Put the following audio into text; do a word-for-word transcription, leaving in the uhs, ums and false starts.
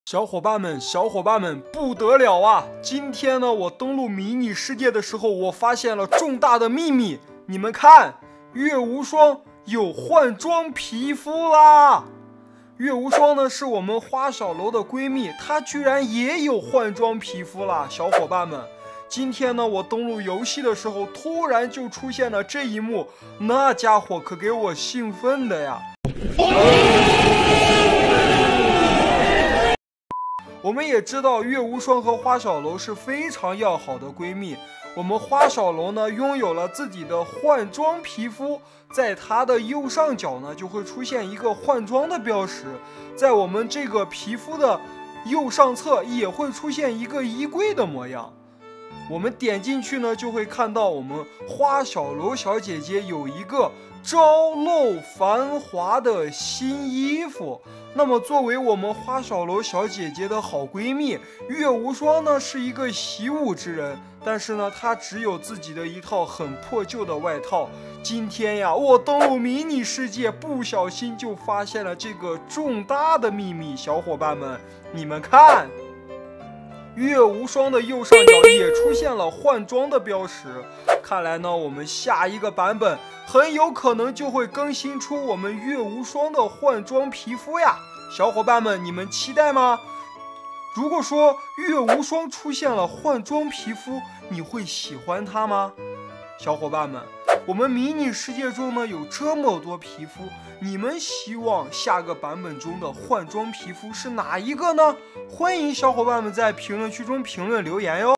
小伙伴们，小伙伴们，不得了啊！今天呢，我登录迷你世界的时候，我发现了重大的秘密。你们看，月无双有换装皮肤啦！月无双呢，是我们花小楼的闺蜜，她居然也有换装皮肤啦！小伙伴们，今天呢，我登录游戏的时候，突然就出现了这一幕，那家伙可给我兴奋的呀！我们也知道月无双和花小楼是非常要好的闺蜜。我们花小楼呢拥有了自己的换装皮肤，在它的右上角呢就会出现一个换装的标识，在我们这个皮肤的右上侧也会出现一个衣柜的模样。我们点进去呢就会看到我们花小楼小姐姐有一个朝露繁华的新衣服。那么作为我们花小楼小姐姐的好闺蜜，月无双呢是一个习武之人，但是呢她只有自己的一套很破旧的外套。今天呀，我登录迷你世界，不小心就发现了这个重大的秘密。小伙伴们，你们看，月无双的右上角也出现了换装的标识。看来呢，我们下一个版本很有可能就会更新出我们月无双的换装皮肤呀！小伙伴们，你们期待吗？如果说月无双出现了换装皮肤，你会喜欢它吗？小伙伴们，我们迷你世界中呢有这么多皮肤，你们希望下个版本中的换装皮肤是哪一个呢？欢迎小伙伴们在评论区中评论留言哟。